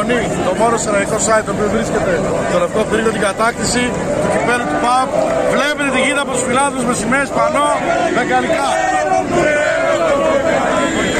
Φωνή, το μόνο σεραϊκό site το οποίο βρίσκεται στο Λευκό Θηρίο, την κατάκτηση του κυπέλλου του ΠΑΟΚ. Βλέπετε τη γίδα από τους φιλάθλους με σημαίες πανώ με γαλλικά.